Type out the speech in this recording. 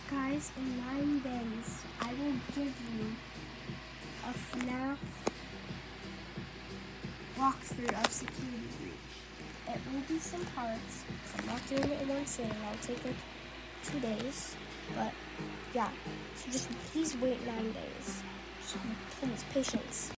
Guys, in 9 days, I will give you a Fnaf walkthrough of Security Breach. It will be some parts, because I'm not doing it in one sitting. I'll take like 2 days, but yeah. So just please wait 9 days. Just please, patience.